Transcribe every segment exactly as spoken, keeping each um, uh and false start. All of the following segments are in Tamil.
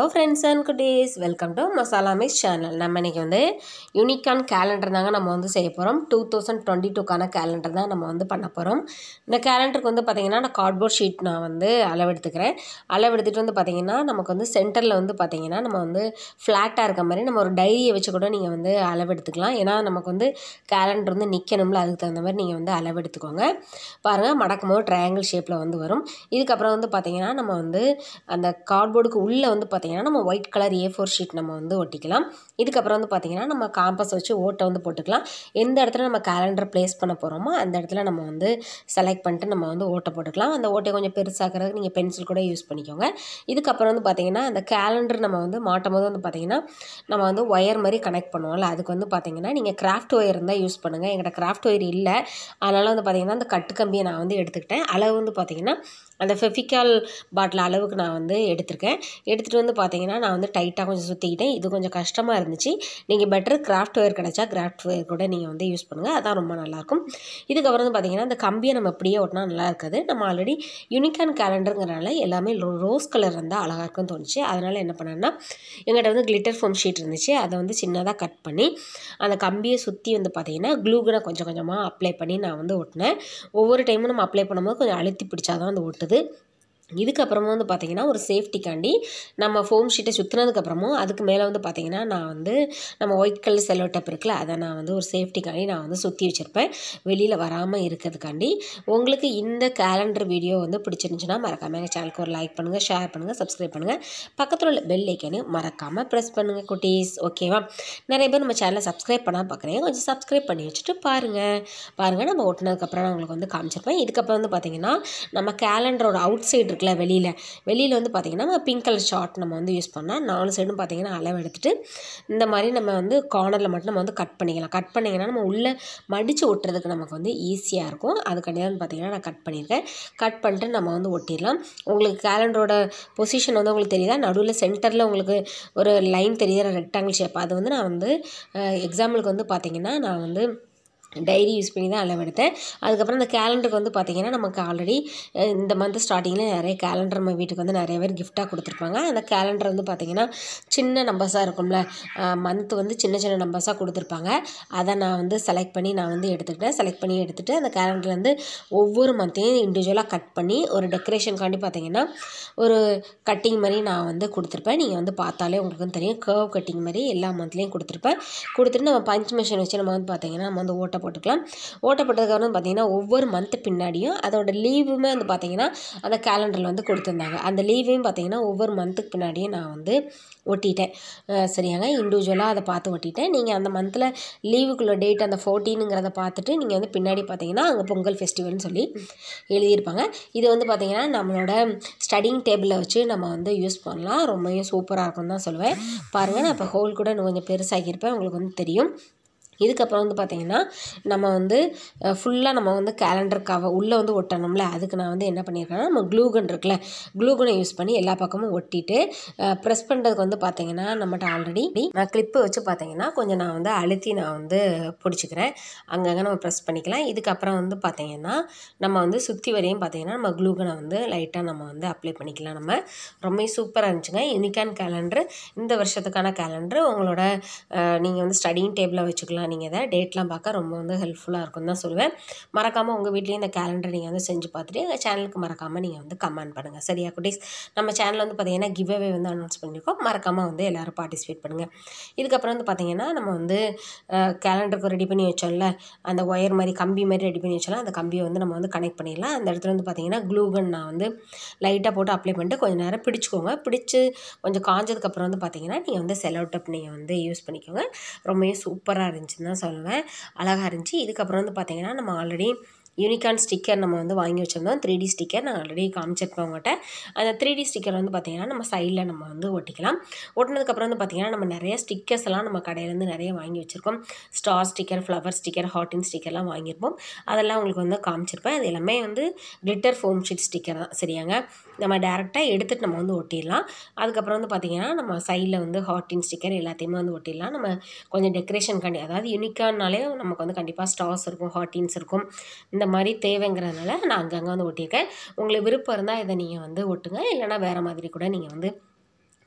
friends and goodies, welcome to Masala Miss channel. நம்ம இன்னைக்கு வந்து யூனிக்கான கேலண்டர் தாங்க நம்ம வந்து செய்ய போகிறோம். டூ தௌசண்ட் டுவெண்ட்டி டூக்கான கேலண்டர் தான் நம்ம வந்து பண்ண போகிறோம். இந்த கேலண்டருக்கு வந்து பார்த்திங்கன்னா நான் கார்ட்போர்ட் ஷீட் நான் வந்து அளவெடுத்துக்கிறேன். அளவெடுத்துட்டு வந்து பார்த்திங்கன்னா நமக்கு வந்து சென்டரில் வந்து பார்த்திங்கன்னா நம்ம வந்து ஃப்ளாட்டாக இருக்க மாதிரி நம்ம ஒரு டைரியை வச்சு கூட நீங்கள் வந்து அளவெடுத்துக்கலாம். ஏன்னா நமக்கு வந்து கேலண்டர் வந்து நிற்கணும்ல, அதுக்கு தகுந்த மாதிரி நீங்கள் வந்து அளவெடுத்துக்கோங்க. பாருங்கள், மடக்கும் போது ட்ரையாங்கிள் ஷேப்பில் வந்து வரும். இதுக்கப்புறம் வந்து பார்த்திங்கன்னா நம்ம வந்து அந்த கார்ட்போர்டுக்கு உள்ளே வந்து பார்த்திங்கன்னா நம்ம white colour A four sheet நம்ம வந்து ஒட்டிக்கலாம். இதுக்கப்புறம் வந்து பார்த்திங்கன்னா நம்ம காம்பஸ் வச்சு ஓட்டை வந்து போட்டுக்கலாம். எந்த இடத்துல நம்ம கேலண்டர் ப்ளேஸ் பண்ண போகிறோமோ அந்த இடத்துல நம்ம வந்து செலக்ட் பண்ணிட்டு நம்ம வந்து ஓட்டை போட்டுக்கலாம். அந்த ஓட்டை கொஞ்சம் பெருசாக்கிறதுக்கு நீங்கள் பென்சில் கூட யூஸ் பண்ணிக்கோங்க. இதுக்கப்புறம் வந்து பார்த்திங்கன்னா அந்த கேலண்டர் நம்ம வந்து மாட்டும் போது வந்து பார்த்திங்கன்னா நம்ம வந்து ஒயர் மாதிரி கனெக்ட் பண்ணுவோம்ல, அதுக்கு வந்து பார்த்திங்கன்னா நீங்கள் கிராஃப்ட் ஒயர் இருந்தால் யூஸ் பண்ணுங்கள். எங்கிட்ட கிராஃப்ட் ஒயர் இல்லை, அதனால் வந்து பார்த்திங்கன்னா அந்த கட்டு கம்பியை நான் வந்து எடுத்துக்கிட்டேன். அளவு வந்து பார்த்திங்கன்னா அந்த ஃபெவிகால் பாட்டில் அளவுக்கு நான் வந்து எடுத்திருக்கேன். எடுத்துகிட்டு வந்து பார்த்திங்கன்னா நான் வந்து டைட்டாக கொஞ்சம் சுற்றிக்கிட்டேன். இது கொஞ்சம் கஷ்டமாக இருந்துச்சு. நீங்கள் பெட்டர் கிராஃப்ட் ஒயர் கிடச்சா கிராஃப்ட் ஒயர் கூட நீங்கள் வந்து யூஸ் பண்ணுங்கள், அதான் ரொம்ப நல்லாயிருக்கும். இதுக்கப்புறம் வந்து பார்த்திங்கன்னா அந்த கம்பியை நம்ம அப்படியே ஒட்டினா நல்லா இருக்காது. நம்ம ஆல்ரெடி யூனிக்கான் கேலண்டருங்கிறனால எல்லாமே ரோஸ் கலர் இருந்தால் அழகாக இருக்குன்னு தோணுச்சு. அதனால் என்ன பண்ணேன்னா எங்கிட்ட வந்து கிளிட்டர் ஃபோம் ஷீட் இருந்துச்சு, அதை வந்து சின்னதாக கட் பண்ணி அந்த கம்பியை சுற்றி வந்து பார்த்திங்கன்னா க்ளூகனை கொஞ்சம் கொஞ்சமாக அப்ளை பண்ணி நான் வந்து ஒட்டினேன். ஒவ்வொரு டைமும் நம்ம அப்ளை பண்ணும்போது கொஞ்சம் அழுத்தி பிடிச்சாதான் வந்து ஒட்டுது. இதுக்கப்புறமா வந்து பார்த்திங்கன்னா ஒரு சேஃப்டிக்காண்டி நம்ம ஃபோம் ஷீட்டை சுற்றுனதுக்கப்புறமும் அதுக்கு மேலே வந்து பார்த்திங்கன்னா நான் வந்து நம்ம ஒயிட் கலர் செல்லோ டேப் இருக்குல்ல, அதை நான் வந்து ஒரு சேஃப்டிக்காண்டி நான் வந்து சுற்றி வச்சுருப்பேன், வெளியில் வராமல் இருக்கிறதுக்காண்டி. உங்களுக்கு இந்த கேலண்டர் வீடியோ வந்து பிடிச்சிருந்துச்சுன்னா மறக்காமல் எங்கள் சேனலுக்கு ஒரு லைக் பண்ணுங்கள், ஷேர் பண்ணுங்கள், சப்ஸ்கிரைப் பண்ணுங்கள். பக்கத்தில் உள்ள பெல் ஐக்கனையும் மறக்காமல் ப்ரெஸ் பண்ணுங்கள் குட்டீஸ், ஓகேவா? நிறைய பேர் நம்ம சேனலை சப்ஸ்கிரைப் பண்ணால் பார்க்குறேன், கொஞ்சம் சப்ஸ்கிரைப் பண்ணி வச்சுட்டு பாருங்கள். பாருங்கள், நம்ம ஒட்டினதுக்கப்புறம் நான் உங்களுக்கு வந்து காமிச்சிருப்பேன். இதுக்கப்புறம் வந்து பார்த்திங்கன்னா நம்ம கேலண்டரோட அவுட் சைடு வெளியில் வெளியில் வந்து பார்த்திங்கன்னா நம்ம பிங்க் கலர் ஷார்ட் நம்ம வந்து யூஸ் பண்ணால் நாலு சைடும் பார்த்திங்கன்னா அளவு எடுத்துகிட்டு இந்த மாதிரி நம்ம வந்து கார்னரில் மட்டும் நம்ம வந்து கட் பண்ணிக்கலாம். கட் பண்ணிங்கன்னா நம்ம உள்ளே மடித்து ஒட்டுறதுக்கு நமக்கு வந்து ஈஸியாக இருக்கும். அதுக்காண்டி தான் பார்த்திங்கன்னா நான் கட் பண்ணியிருக்கேன். கட் பண்ணிட்டு நம்ம வந்து ஒட்டிடலாம். உங்களுக்கு கேலண்டரோட பொசிஷன் வந்து உங்களுக்கு தெரியுதா? நடுவில் சென்டரில் உங்களுக்கு ஒரு லைன் தெரியுற ரெக்டாங்கிள் ஷேப், அது வந்து நான் வந்து எக்ஸாம்பிளுக்கு வந்து பார்த்திங்கன்னா நான் வந்து டைரி யூஸ் பண்ணி தான் அளவு எடுத்தேன். அதுக்கப்புறம் இந்த கேலண்டருக்கு வந்து பார்த்திங்கன்னா நமக்கு ஆல்ரெடி இந்த மந்த் ஸ்டார்டிங்கில் நிறைய கேலண்டர் நம்ம வீட்டுக்கு வந்து நிறைய பேர் கிஃப்டாக கொடுத்துருப்பாங்க. அந்த கேலண்டர் வந்து பார்த்திங்கன்னா சின்ன நம்பர்ஸாக இருக்கும்ல, மந்த் வந்து சின்ன சின்ன நம்பர்ஸாக கொடுத்துருப்பாங்க. அதை நான் வந்து செலக்ட் பண்ணி நான் வந்து எடுத்துக்கிட்டேன். செலக்ட் பண்ணி எடுத்துகிட்டு அந்த கேலண்டர் வந்து ஒவ்வொரு மந்த்தையும் இண்டிவிஜுவலாக கட் பண்ணி ஒரு டெக்கரேஷனுக்காண்டி பார்த்திங்கன்னா ஒரு கட்டிங் மாதிரி நான் வந்து கொடுத்துருப்பேன். நீங்கள் வந்து பார்த்தாலே உங்களுக்கு வந்து தெரியும், கர்வ் கட்டிங் மாதிரி எல்லா மந்த்லேயும் கொடுத்துருப்பேன். கொடுத்துட்டு நம்ம பஞ்ச் மிஷின் வச்சு நம்ம வந்து பார்த்திங்கன்னா நம்ம வந்து ஓட்ட போட்டுக்கலாம். ஓட்ட போட்டதுக்கப்புறம் பார்த்திங்கன்னா ஒவ்வொரு மந்த்து பின்னாடியும் அதோட லீவுமே வந்து பார்த்திங்கன்னா அந்த கேலண்டரில் வந்து கொடுத்துருந்தாங்க. அந்த லீவையும் பார்த்திங்கன்னா ஒவ்வொரு மந்த்துக்கு பின்னாடியும் நான் வந்து ஒட்டிட்டேன். சரியாங்க, இண்டிவிஜுவலாக அதை பார்த்து ஒட்டிட்டேன். நீங்கள் அந்த மந்தில் லீவுக்குள்ள டேட் அந்த ஃபோர்டீனுங்கிறத பார்த்துட்டு நீங்கள் வந்து பின்னாடி பார்த்திங்கன்னா அங்கே பொங்கல் ஃபெஸ்டிவல்னு சொல்லி எழுதியிருப்பாங்க. இது வந்து பார்த்திங்கன்னா நம்மளோட ஸ்டடிங் டேபிளில் வச்சு நம்ம வந்து யூஸ் பண்ணலாம். ரொம்பவே சூப்பராக இருக்கும்னு தான் சொல்லுவேன். பாருங்கள், நான் இப்போ ஹோல் கூட இன்னும் கொஞ்சம் பெருசாகியிருப்பேன், உங்களுக்கு வந்து தெரியும். இதுக்கப்புறம் வந்து பார்த்திங்கன்னா நம்ம வந்து ஃபுல்லாக நம்ம வந்து கேலண்டர் கவர் உள்ளே வந்து ஒட்டணும்ல, அதுக்கு நான் வந்து என்ன பண்ணியிருக்கேன்னா நம்ம க்ளூகன் இருக்குல்ல, க்ளூகனை யூஸ் பண்ணி எல்லா பக்கமும் ஒட்டிட்டு ப்ரெஸ் பண்ணுறதுக்கு வந்து பார்த்திங்கன்னா நம்மகிட்ட ஆல்ரெடி நான் கிளிப்பு வச்சு பார்த்திங்கன்னா கொஞ்சம் நான் வந்து அழுத்தி நான் வந்து பிடிச்சிக்கிறேன். அங்கங்கே நம்ம ப்ரெஸ் பண்ணிக்கலாம். இதுக்கப்புறம் வந்து பார்த்திங்கன்னா நம்ம வந்து சுற்றி வரையும் பார்த்திங்கன்னா நம்ம க்ளூகனை வந்து லைட்டாக நம்ம வந்து அப்ளை பண்ணிக்கலாம். நம்ம ரொம்ப சூப்பராக இருந்துச்சுங்க. யூனிக்கான் கேலண்டர், இந்த வருஷத்துக்கான கேலண்டர் உங்களோட நீங்கள் வந்து ஸ்டடிங் டேபிளில் வச்சுக்கலாம். நீங்கள் இதை டேட்லாம் பார்க்க ரொம்ப வந்து ஹெல்ப்ஃபுல்லாக இருக்கும்னு தான் சொல்லுவேன். மறக்காமல் உங்கள் வீட்லேயும் இந்த கேலண்டர் நீங்கள் வந்து செஞ்சு பார்த்துட்டு எங்கள் சேனலுக்கு மறக்காமல் நீங்கள் வந்து கமெண்ட் பண்ணுங்கள். சரியா குட்டீஸ்? நம்ம சேனலில் வந்து பார்த்திங்கன்னா கிவ் அவே வந்து அனௌன்ஸ் பண்ணியிருக்கோம். மறக்காமல் வந்து எல்லோரும் பார்ட்டிசிபேட் பண்ணுங்கள். இதுக்கப்புறம் வந்து பார்த்திங்கன்னா நம்ம வந்து கேலண்டருக்கு ரெடி பண்ணி வச்சோம்ல, அந்த ஒயர் மாதிரி கம்பி மாதிரி ரெடி பண்ணி வச்சோம்ல, அந்த கம்பியை வந்து நம்ம வந்து கனெக்ட் பண்ணிடலாம். அந்த இடத்துல வந்து பார்த்திங்கன்னா க்ளூகன் நான் வந்து லைட்டாக போட்டு அப்ளை பண்ணிட்டு கொஞ்சம் நேரம் பிடிச்சிக்கோங்க. பிடிச்சி கொஞ்சம் காஞ்சதுக்கப்புறம் வந்து பார்த்திங்கன்னா நீங்கள் வந்து செல்லோ டேப் நீங்கள் வந்து யூஸ் பண்ணிக்கோங்க. ரொம்பவே சூப்பராக இருந்துச்சு தான் சொல்லுவேன், அழகாக இருந்துச்சு. இதுக்கப்புறம் வந்து பார்த்திங்கன்னா நம்ம ஆல்ரெடி யூனிக்கான் ஸ்டிக்கர் நம்ம வந்து வாங்கி வச்சுருந்தோம். த்ரீ டி ஸ்டிக்கர் நான் ஆல்ரெடி காமிச்சிருப்பேன் உங்கள்கிட்ட. அந்த த்ரீ டி ஸ்டிக்கர் வந்து பார்த்திங்கன்னா நம்ம சைடில் நம்ம வந்து ஒட்டிக்கலாம். ஒட்டினதுக்கப்புறம் வந்து பார்த்திங்கன்னா நம்ம நிறைய ஸ்டிக்கர்ஸ் எல்லாம் நம்ம கடையிலேருந்து நிறைய வாங்கி வச்சுருக்கோம். ஸ்டார் ஸ்டிக்கர், ஃப்ளவர் ஸ்டிக்கர், ஹார்டின் ஸ்டிக்கர்லாம் வாங்கியிருப்போம். அதெல்லாம் உங்களுக்கு வந்து காமிச்சிருப்பேன். அது எல்லாமே வந்து கிளிட்டர் ஃபோம் ஷீட் ஸ்டிக்கர் தான். சரியாங்க, நம்ம டேரெக்டாக எடுத்துகிட்டு நம்ம வந்து ஒட்டிடலாம். அதுக்கப்புறம் வந்து பார்த்திங்கன்னா நம்ம சைடில் வந்து ஹார்டின் ஸ்டிக்கர் எல்லாத்தையுமே வந்து ஒட்டிடலாம். நம்ம கொஞ்சம் டெக்கரேஷன் கண்டி, அதாவது யூனிக்கானாலே நமக்கு வந்து கண்டிப்பாக ஸ்டார்ஸ் இருக்கும், ஹார்டின்ஸ் இருக்கும், இந்த மாதிரி தேவைங்கிறதுனால நான் அங்கங்கே வந்து ஒட்டியிருக்கேன். உங்களுக்கு விருப்பம் இருந்தால் இதை நீங்கள் வந்து ஒட்டுங்க, இல்லைனா வேறு மாதிரி கூட நீங்கள் வந்து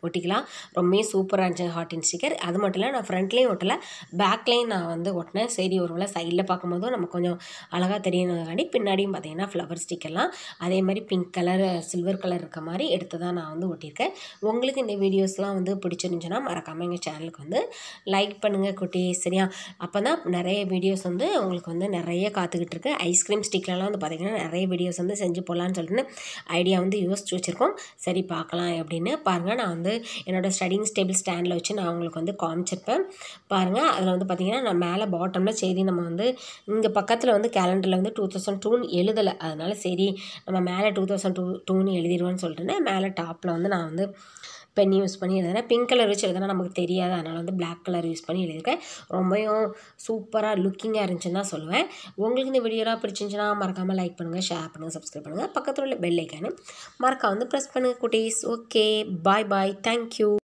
ஒட்டிக்கலாம். ரொம்பவே சூப்பராக இருந்துச்சு ஹார்டின் ஸ்டிக்கர். அது மட்டும் இல்லை நான் ஃப்ரண்ட்லேயும் ஒட்டலை, பேக்லேயும் நான் வந்து ஒட்டினேன். சரி ஒரு வேளை சைடில் பார்க்கும்போதும் நம்ம கொஞ்சம் அழகாக தெரியணுங்காண்டி பின்னாடியும் பார்த்தீங்கன்னா ஃப்ளவர் ஸ்டிக்கர்லாம் அதே மாதிரி பிங்க் கலர் சில்வர் கலர் இருக்க மாதிரி எடுத்து தான் நான் வந்து ஒட்டியிருக்கேன். உங்களுக்கு இந்த வீடியோஸ்லாம் வந்து பிடிச்சிருந்துச்சுன்னா மறக்காமல் எங்கள் சேனலுக்கு வந்து லைக் பண்ணுங்கள் குட்டி, சரியா? அப்போ தான் நிறைய வீடியோஸ் வந்து உங்களுக்கு வந்து நிறைய காத்துக்கிட்டு இருக்கு. ஐஸ்கிரீம் ஸ்டிக்லலாம் வந்து பார்த்திங்கன்னா நிறைய வீடியோஸ் வந்து செஞ்சு போடலான்னு சொல்லிட்டு ஐடியா வந்து யோசிச்சு வச்சுருக்கோம். சரி பார்க்கலாம் அப்படின்னு பாருங்கள். நான் வந்து என்னோடய ஸ்டடிங் டேபிள் ஸ்டாண்டில் வச்சு நான் உங்களுக்கு வந்து காமிச்சிருப்பேன் பாருங்கள். அதில் வந்து பார்த்திங்கன்னா நான் மேலே பாட்டமில் சரி நம்ம வந்து இங்கே பக்கத்தில் வந்து கேலண்டரில் வந்து டூ தௌசண்ட் டூன்னு எழுதலை, அதனால் சரி நம்ம மேலே டூ தௌசண்ட் டூ டூன்னு எழுதிடுவோன்னு சொல்லிட்டுன்னு மேலே டாப்பில் வந்து நான் வந்து பென் யூஸ் பண்ணி எழுதுனேன். பிங்க் கலர் வச்சு எழுதுனா நமக்கு தெரியாது, அதனால் வந்து பிளாக் கலர் யூஸ் பண்ணி எழுதியிருக்கேன். ரொம்பவும் சூப்பராக லுக்கிங்காக இருந்துச்சுன்னு தான் சொல்லுவேன். உங்களுக்கு இந்த வீடியோலாம் பிடிச்சிருந்துச்சுன்னா மறக்காமல் லைக் பண்ணுங்கள், ஷேர் பண்ணுங்கள், சப்ஸ்கிரைப் பண்ணுங்கள். பக்கத்தில் உள்ள பெல் ஐக்கானு மறக்காம வந்து ப்ரெஸ் பண்ணுங்கள் குட்டீஸ். Okay, bye bye, thank you.